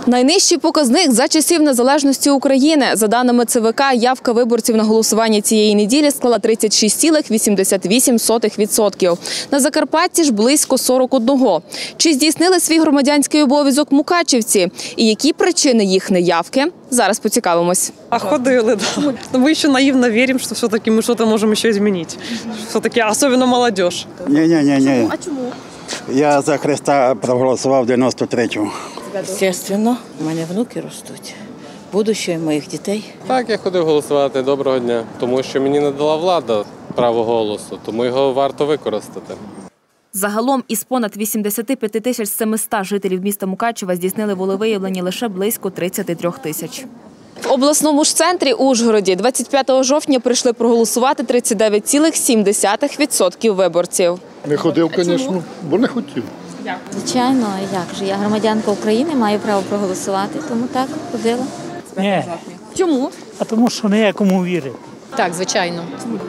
Найнижчий показник за часів незалежності України. За даними ЦВК, явка виборців на голосування цієї неділі склала 36,88%. На Закарпатті ж близько 41%. Чи здійснили свій громадянський обов'язок мукачівці? І які причини їх неявки? Зараз поцікавимось. Ходили, да. Но мы еще наивно верим, что все-таки мы что-то можем еще изменить. Все-таки, особенно молодежь. Ні. А чому? Я за Христа проголосував в 93-му. Звісно, у мене внуки ростуть. Будущее моїх дітей. Так, я ходив голосувати. Доброго дня. Тому що мені надала влада право голосу, тому його варто використати. Загалом із понад 85 700 жителів міста Мукачева здійснили волевиявлення лише близько 33 тисяч. В обласному ж центрі Ужгороді 25 жовтня прийшли проголосувати 39,7% виборців. Не ходив, звісно, бо не хотів. Звичайно, як же. Я громадянка України, маю право проголосувати, тому так, ходила. Ні. Чому? А тому що ніякому вірить. Так, звичайно.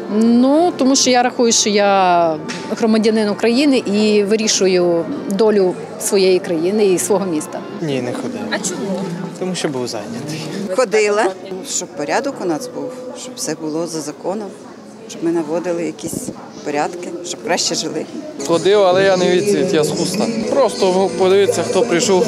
Тому що я рахую, що я громадянин України і вирішую долю своєї країни і свого міста. Ні, не ходив. А чому? Тому що був зайнятий. Ходила, щоб порядок у нас був, щоб все було за законом, щоб ми наводили якісь порядки, щоб краще жили. Ходив, але я не відсвіт, я з Хуста. Просто подивитися, хто прийшов,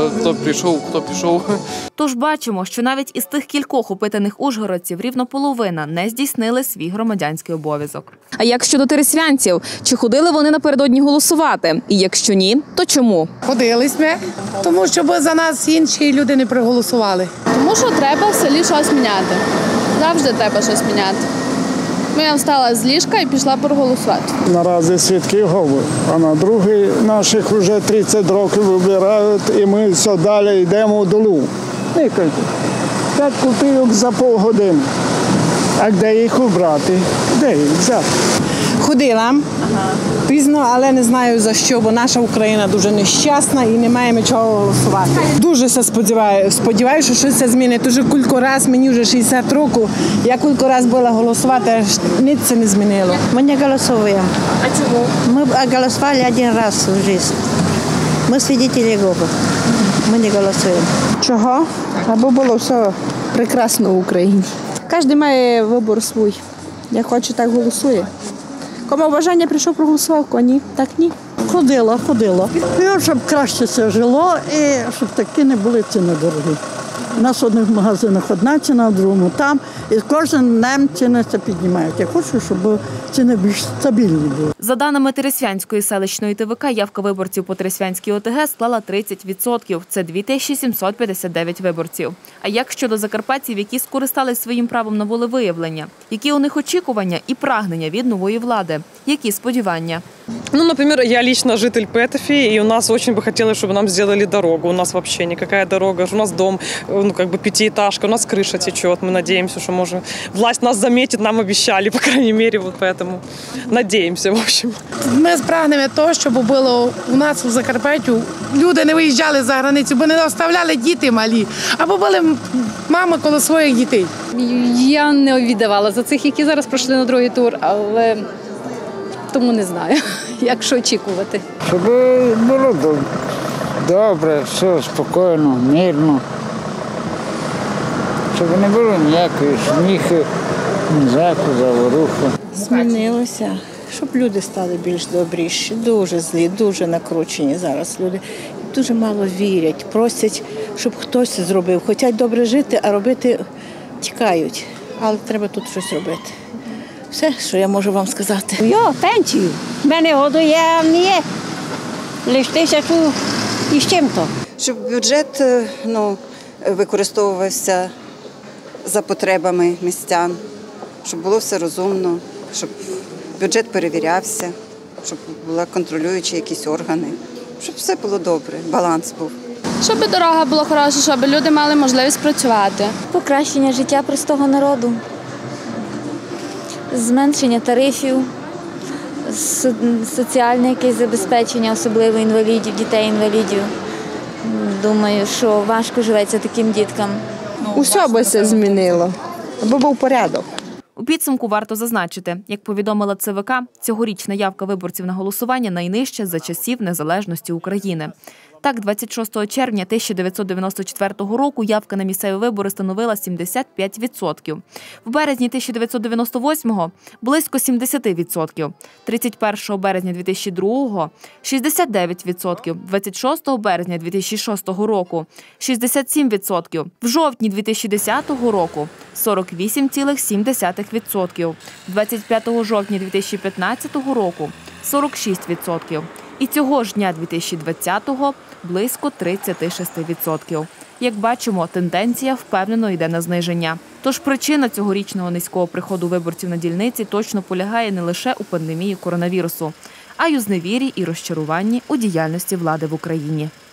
хто пішов. Тож бачимо, що навіть із тих кількох опитаних ужгородців рівно половина не здійснили свій громадянський обов'язок. А як щодо тересвянців? Чи ходили вони напередодні голосувати? І якщо ні, то чому? Ходили ми, тому що за нас інші люди не проголосували. Тому що треба в селі щось міняти. Завжди треба щось міняти. Я встала з ліжка і пішла проголосувати. Наразі свідки Єгови, а на другий наших вже 30 років вибирають, і ми все далі йдемо долу. 5 копійок за півгодини. А де їх убрати? Де їх взяти? Ходила пізно, але не знаю за що, бо наша Україна дуже нещасна і не маємо чого голосувати. Дуже сподіваюся, що щось змінить. Дуже кілька разів, мені вже 60 років, я кілька разів була голосувати, аж ніч це не змінило. Ми не голосуємо. А чому? Ми голосували один раз в житті. Ми свідетелі Єгови. Ми не голосуємо. Чого? Аби було все прекрасно в Україні. Кожен має вибір свій. Як хоче, так голосує. Кому бажання прийшов, проголосував, кого ні, так ні. Ходила. Щоб краще все жило і щоб такі не були ціни дорогі. У нас в одних магазинах одна ціна, в другому там. І кожен днем ціни це піднімають. Я хочу, щоб ціни більш стабільні були. За даними Тересвянської селищної ТВК, явка виборців по Тересвянській ОТГ склала 30%. Це 2759 виборців. А як щодо закарпатців, які скористались своїм правом на волевиявлення? Які у них очікування і прагнення від нової влади? Які сподівання? Например, я лично житель Петефи, и у нас очень бы хотелось, чтобы нам сделали дорогу. У нас вообще никакая дорога. У нас дом, пятиэтажка, у нас крыша течет. Мы надеемся, что можем. Власть нас заметит, нам обещали, по крайней мере, поэтому надеемся, в общем. Ми прагнемо того, щоб було у нас у Закарпатті, люди не виїжджали за границю, бо не оставляли діти малі, або були мами коло своїх дітей. Я не віддавала за цих, які зараз пройшли на другий тур, але тому не знаю, як що очікувати. Щоб було добре, все спокійно, мирно. Щоб не було ніякої сміхи, ніякої заворухи. Змінилося, щоб люди стали більш добріші, дуже злі, дуже накручені зараз люди. Дуже мало вірять, просять, щоб хтось зробив. Хочуть добре жити, а робити тікають. Але треба тут щось робити. Все, що я можу вам сказати. Пенсію. Мене годує лише 1000 і з чим-то. Щоб бюджет використовувався за потребами містян, щоб було все розумно, щоб бюджет перевірявся, щоб були контролюючі якісь органи, щоб все було добре, баланс був. Щоб дорога була хороша, щоб люди мали можливість працювати. Покращення життя простого народу. Зменшення тарифів, соціальне якесь забезпечення, особливо інвалідів, дітей-інвалідів. Думаю, що важко живеться таким діткам. Усе би це змінило, аби був порядок. У підсумку варто зазначити, як повідомила ЦВК, цьогорічна явка виборців на голосування найнижча за часів незалежності України. Так, 26 червня 1994 року явка на місцеві вибори становила 75%. В березні 1998-го – близько 70%. 31 березня 2002-го – 69%. 26 березня 2006 року – 67%. В жовтні 2010 року – 48,7%. 25 жовтня 2015 року – 46%. І цього ж дня 2020-го – близько 36%. Як бачимо, тенденція впевнено йде на зниження. Тож причина цьогорічного низького приходу виборців на дільниці точно полягає не лише у пандемії коронавірусу, а й у зневірі і розчаруванні у діяльності влади в Україні.